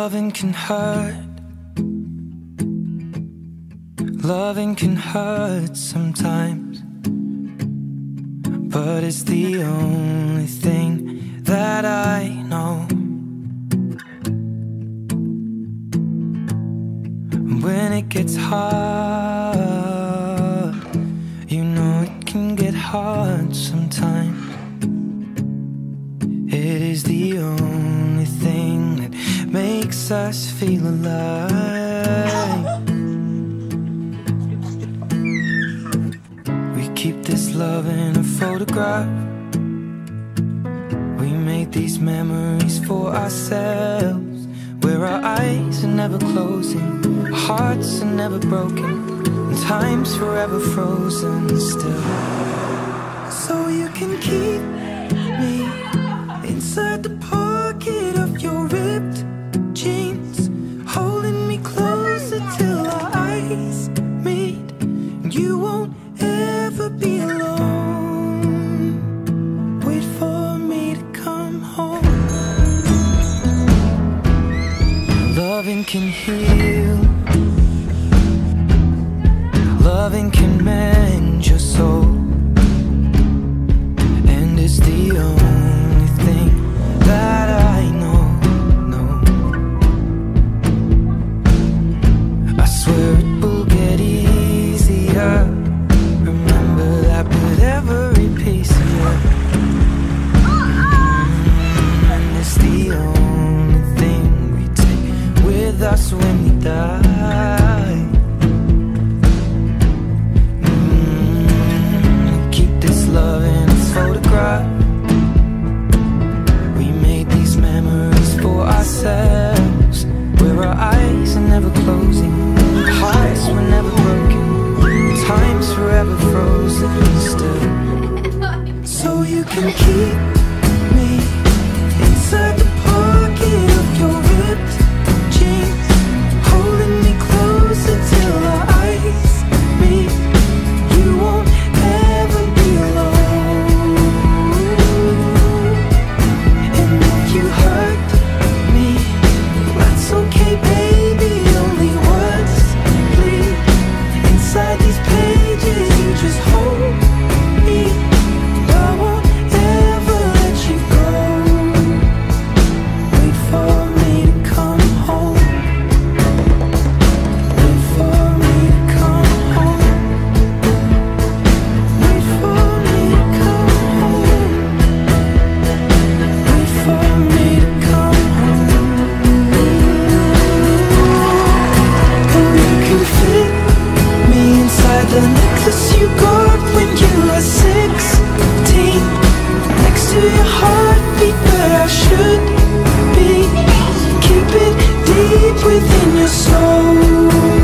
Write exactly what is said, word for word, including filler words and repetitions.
Loving can hurt. Loving can hurt sometimes, but it's the only thing that I know. When it gets hard, you know it can get hard sometimes. It is the only thing that makes us feel alive. We keep this love in a photograph. We made these memories for ourselves, where our eyes are never closing, our hearts are never broken, and time's forever frozen still. So you can keep me inside the pocket of your ripped jeans, holding me closer till our eyes meet. You won't ever be alone. Wait for me to come home. Loving can heal. Loving can mend your soul, and it's the only thing that I know, no. I swear it will get easier. Remember that with every piece of you. And it's the only thing we take with us when we die. Mm, keep this love in its photograph. For ourselves, where our eyes are never closing, hearts were never broken, time's forever frozen still. So you can keep me inside the pocket of your ripped jeans, holding me closer till our eyes meet. You won't ever be alone. And if you hurt, okay, baby, only words bleed inside these pages. You just hold me. I won't ever let you go. Wait for me to come home. Wait for me to come home. Wait for me to come home. Wait for me to come home. The necklace you got when you were sixteen, next to your heartbeat where I should be. Keep it deep within your soul.